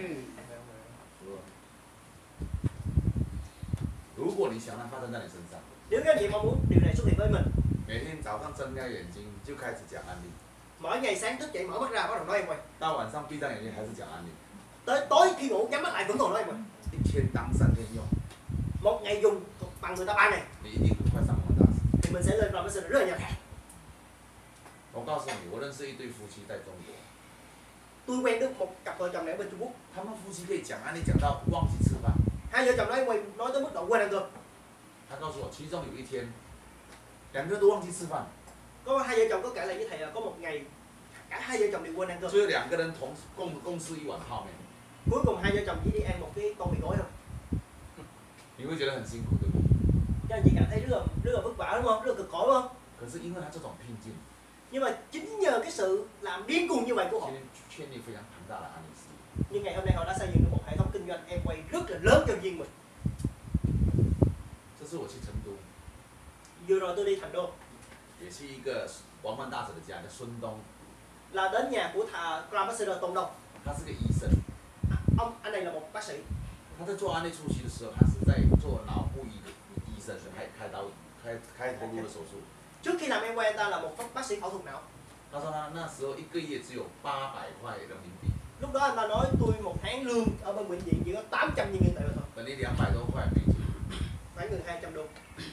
如果你想让它发生在你身上， Nếu các anh chị mong muốn điều này xuất hiện với mình, 每天早上睁开眼睛就开始讲案例， mỗi ngày sáng thức dậy mở mắt ra bắt đầu nói em quay. 到晚上闭上眼睛还是讲案例， Tới tối khi ngủ nhắm mắt lại vẫn còn nói em quay. 一天当3天用， Một ngày dùng bằng người ta 3 ngày 你一定很快上王大使。 thì mình sẽ lên Grand Ambassador rất là nhanh. 我告诉你，我认识一对夫妻在中国， Tôi quen được một cặp vợ chồng này ở bên Trung Quốc. 他们夫妻可以讲案例讲到忘记吃饭。 Hai vợ chồng nói em quay nói tới mức độ quên ăn cơm. 他告诉我，其中有一天，2个都忘记吃饭， Có hai vợ chồng có kể lại với thầy là có một ngày cả hai vợ chồng đều quên ăn cơm. 所以2个人共吃一碗泡面， Cuối cùng hai vợ chồng chỉ đi ăn một cái tô mì gói thôi. 你会觉得很辛苦，对不对？ Các anh chị cảm thấy rất là vất vả đúng không? Rất là cực khổ đúng không? 可是因为他这种拼劲， Nhưng mà chính nhờ cái sự làm điên cuồng như vậy của họ, 今天建立非常庞大的案例事业。 nhưng ngày hôm nay họ đã xây dựng được một hệ thống kinh doanh em quay rất là lớn cho riêng mình. 这这次我去成都， Vừa rồi tôi đi Thành Đô 也是一个王万大使的家，叫孙东， là đến nhà của Ambassador Tôn Đông. 他是个医生。 Anh này là một bác sĩ. 他在做安内出席的时候，他是在做脑部医的医生，是开头颅的手术。 Trước khi làm em quen anh ta là một bác sĩ phẫu thuật não. 他说他那时候一个月只有800块人民币， Lúc đó anh ta nói tôi một tháng lương ở bên bệnh viện chỉ có 800 nhân dân tệ mà thôi, 等于200多块美金。 khoảng gần 200 đô.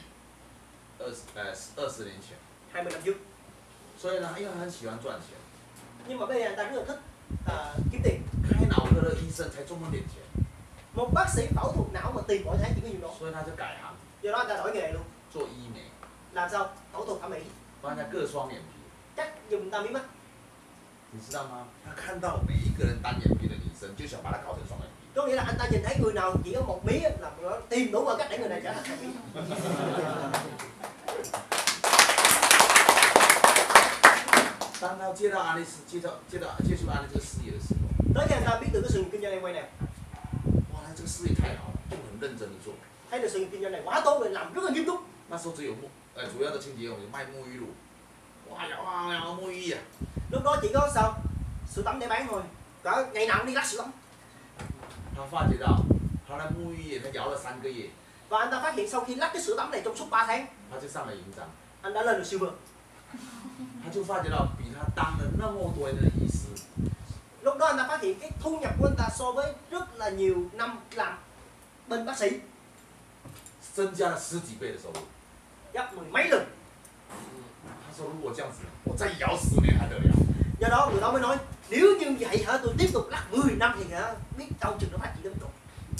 20年前， 20 năm trước. 所以呢，因为他很喜欢赚钱， Nhưng mà bây giờ anh ta rất là thích kiếm tiền. 开脑科的医生才这么点钱， Một bác sĩ phẫu thuật não mà tiền mỗi tháng chỉ có nhiêu đó. 所以他就改行 Do đó anh ta đổi nghề luôn. 做医美， Làm sao? Phẫu thuật thẩm mỹ. 帮人家割双眼皮。 Cắt dùng ta miếng mắt. 你知道吗？他看到每一个人单眼皮的女生，就想把她搞成双眼皮。 Có nghĩa là anh ta nhìn thấy người nào chỉ có một mí là nó tìm đủ mọi cách để người này trở thành hai mí. 当他接触安利这个事业的时候， Tới khi anh ta biết được cái sự nghiệp kinh doanh em quay này, 哇，那这个事业太好了，就很认真的做。 thấy được sự nghiệp kinh doanh này quá tốt rồi, làm rất là nghiêm túc. 那时候只有主要的清洁用品卖沐浴露，哇呀沐浴液， Lúc đó chỉ có sao? Sữa tắm để bán thôi. Cả ngày nào cũng đi lắc sữa tắm. 他发觉到他的沐浴液他摇了3个月， Và anh ta phát hiện sau khi lắc cái sữa tắm này trong suốt 3 tháng, 他就上了营长， anh đã lên được silver. 他就发觉到比他当了那么多年的医师， Lúc đó anh ta phát hiện cái thu nhập của anh ta so với rất là nhiều năm làm bên bác sĩ 增加了10几倍的收入。 gấp 10 mấy lần. 他说如果这样子，我再摇10年还得了？ Do đó người đó mới nói nếu như vậy hả tôi tiếp tục lắc 10 năm thì hả biết đâu chừng nó phát triển đến chỗ.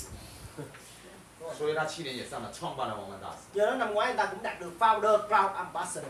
所以他去年也上了创办了王万大使。 Do đó năm ngoái anh ta cũng đạt được founder Crown Ambassador.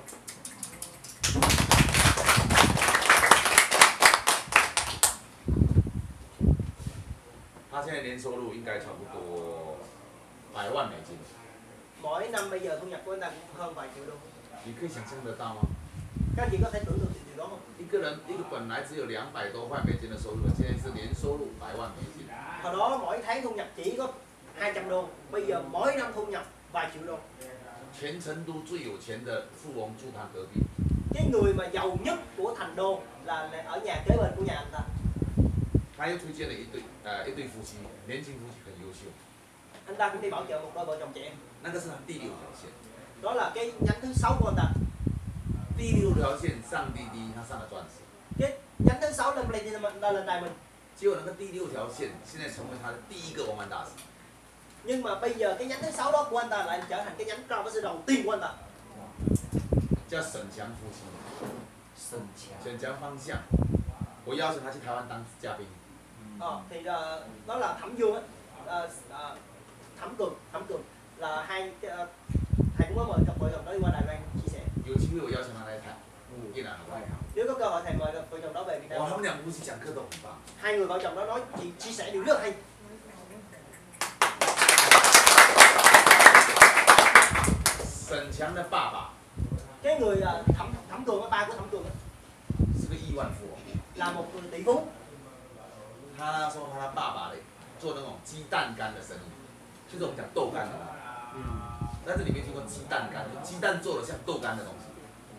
他现在年收入应该差不多100万美金， Mỗi năm bây giờ thu nhập của anh ta cũng hơn vài triệu đô. 你可以想象得到吗？ Các anh chị có thể tưởng tượng điều đó không? 一个本来只有200多块美金的收入，现在是年收入100万美金。 Hồi đó mỗi tháng thu nhập chỉ có 200 đô, bây giờ mỗi năm thu nhập vài triệu đô. 全成都最有钱的富翁住他隔壁， Cái người mà giàu nhất của Thành Đô là ở nhà kế bên của nhà anh ta. 他又推荐了一对夫妻，年轻夫妻很优秀， Anh ta cũng đi bảo trợ một đôi vợ chồng trẻ. 那个是他第6条线。 Đó là cái nhánh thứ 6 của anh ta. 第6条线上滴滴，他上了钻石， Cái nhánh thứ 6 lên Platinum lên Diamond. 结果那个第6条线现在成为他的第1个王万大使。 Nhưng mà bây giờ cái nhánh thứ 6 đó của anh ta lại trở thành cái nhánh Crown Ambassador đầu tiên của anh ta. 叫沈强夫妻， 省钱。 沈强方向。我邀请他去台湾当嘉宾， Thì đó là Thẩm Dương á, Thẩm Cường là hai thầy cũng có mời cặp vợ chồng đó đi qua Đài Loan chia sẻ. 有机会我邀请他来台越南好不好？ Nếu có cơ hội thầy mời cặp vợ chồng đó về Việt 哇，他 Nam. 们2夫妻讲课都很棒。 Hai người vợ chồng đó nói chia sẻ điều rất hay. 沈强的爸爸 Cái người Thẩm Cường, ba của Thẩm Cường á, 是个亿万富翁， là một người tỷ phú. 他说他爸爸嘞做那种鸡蛋干的生意，就是我们讲豆干的嘛。但是你没听过鸡蛋干，鸡蛋做的像豆干的东西。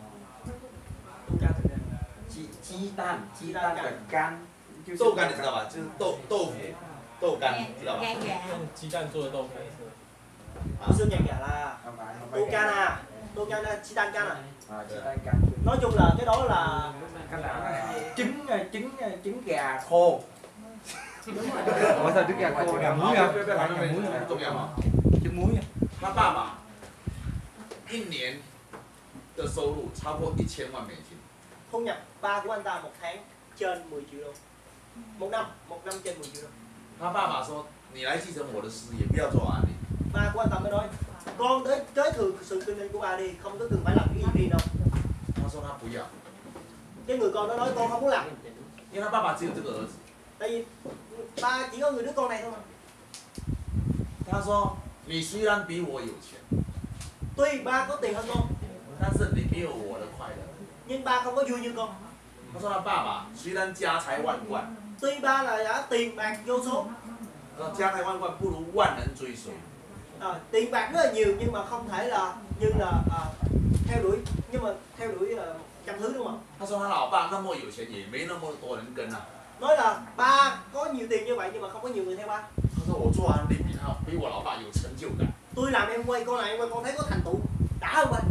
鸡蛋的干，就是豆干你知道吧？就是豆腐豆干，知道吧？ 用鸡蛋做的豆腐。 Xương gà gà là không phải tô can là chi tan can à. 鸡蛋干 Nói chung là cái đó là cái là trứng gà khô. Ủa sao trứng gà khô gà muối à? 很重要吗？ Trứng muối à? 他爸爸1年的收入超过1000万美金， thu nhập ba của anh ta một tháng trên 10 triệu đô. Một năm trên 10 triệu đô. 他爸爸说：“你来继承我的事业，不要做安利。 Ba của anh ta mới nói con tới kế thừa sự kinh doanh của ba đi, không có cần phải làm cái gì riêng đâu. ” 他说他不要， Cái người con đó nói con không muốn làm, 因为他爸爸只有这个儿子。 tại vì ba chỉ có người đứa con này thôi mà. 他说：“你虽然比我有钱， Tuy ba có tiền hơn con, 但是你没有我的快乐。 nhưng ba không có vui như con. ” 他说他爸爸虽然家财万贯， Tuy ba là đã tiền bạc vô số, 说家财万贯不如万人追随。 tiền bạc rất là nhiều nhưng mà không thể là theo đuổi trăm thứ đúng không? 他说他老爸那么有钱，也没那么多人跟啊。 Nói là ba có nhiều tiền như vậy nhưng mà không có nhiều người theo ba. 他说我做安利比我老爸有成就感。 Tôi làm em quay con này em quay con thấy có thành tựu đã hơn ba.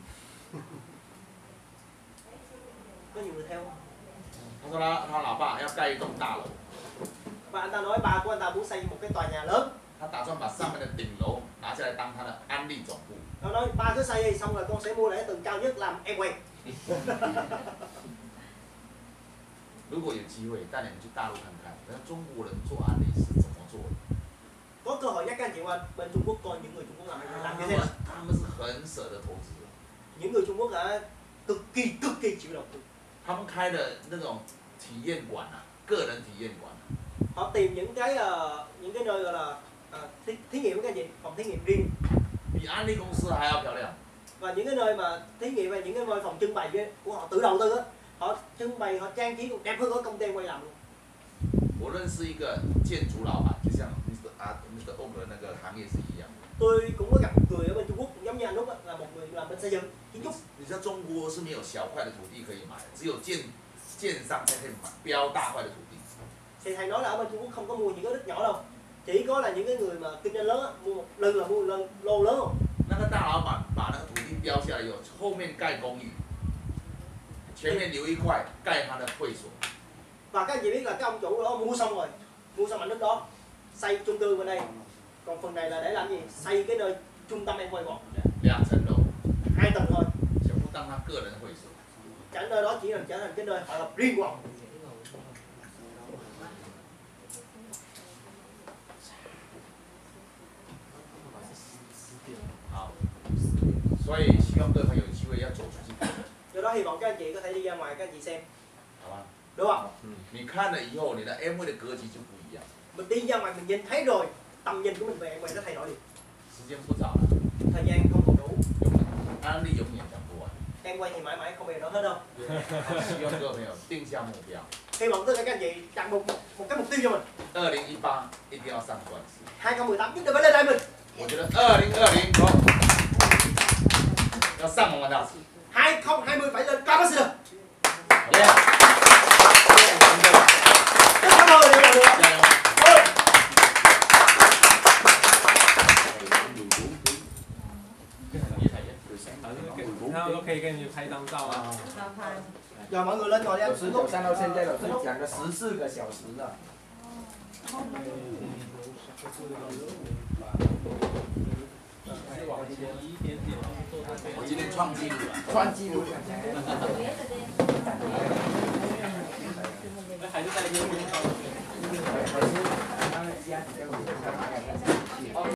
Có nhiều người theo không? 他说他老爸要盖一栋大楼， Và anh ta nói ba của anh ta muốn xây một cái tòa nhà lớn. 他打算把上面的顶楼拿下来当他的安利总部。 Nó nói ba cứ xây đi xong rồi con sẽ mua lại cái tầng cao nhất làm em quay. 如果有机会带你们去大陆看看，那中国人做安利是怎么做的？ Có cơ hội nhắc các anh chị qua bên Trung Quốc coi những người Trung Quốc làm như thế 他 nào. 们他们是很舍得投资的， Những người Trung Quốc đã cực kỳ chịu đầu tư. 他们开的那种体验馆啊，个人体验馆、啊， Họ tìm những cái nơi gọi là thí nghiệm các anh chị, phòng thí nghiệm riêng 比安利公司还要漂亮。 và những cái nơi mà thí nghiệm và những cái nơi phòng trưng bày của họ tự đầu tư á, họ trưng bày họ trang trí còn đẹp hơn của công ty quay làm luôn. 我认识一个建筑老板，就像Mr. Ogre 那个行业是一样的。 Tôi cũng có gặp một người ở bên Trung Quốc cũng giống như anh Úc á, là một người làm bên xây dựng kiến trúc. 你知道中国是没有小块的土地可以买，只有建商才可以买标大块的土地。 Thì thầy nói là ở bên Trung Quốc không có mua những cái đất nhỏ đâu, chỉ có là những cái người mà kinh doanh lớn á, mua một lần là mua lần lô lớn không. 那个大老板把那个土地标下来以后，后面盖公寓，前面留一块盖他的会所。 Và các anh chị biết là cái ông chủ đó mua xong rồi, mua xong mảnh đất đó, xây chung cư bên đây, còn phần này là để làm gì? Xây cái nơi trung tâm em quay bọn, 2层楼， 2 tầng thôi. 全部当他个人会所。 Cả nơi đó chỉ là trở thành cái nơi họ lập riêng của họ. 好，所以希望各位朋友有机会要走出去看， Do đó hy vọng các anh chị có thể đi ra ngoài các anh chị xem, 好吧？ đúng không? 你看了以后，你的 M V 的格局就不一样。 Mình đi ra ngoài mình nhìn thấy rồi, tầm nhìn của mình về em quay nó thay đổi liền. 时间不早了， Thời gian không còn đủ, 安利永远讲不完。 em quay thì mãi mãi không bao giờ nói hết đâu. 希望各位朋友定下目标， Hy vọng tất cả các anh chị đặt một cái mục tiêu cho mình. 2018一定要上冠司。 2018 nhất định phải lên đây mình. 我觉得2020走，要上我们的。 2020 phải lên cao bác sư. 耶！ Cảm ơn mọi người. 加油！ 然后都可以跟你拍张照啊。 Rồi mọi người lên ngồi đi anh. 1993到现在老师讲了14个小时了。 往前一点点，坐在这我今天创纪录了。 穿记录。 还是在一边。 还是他们家比较有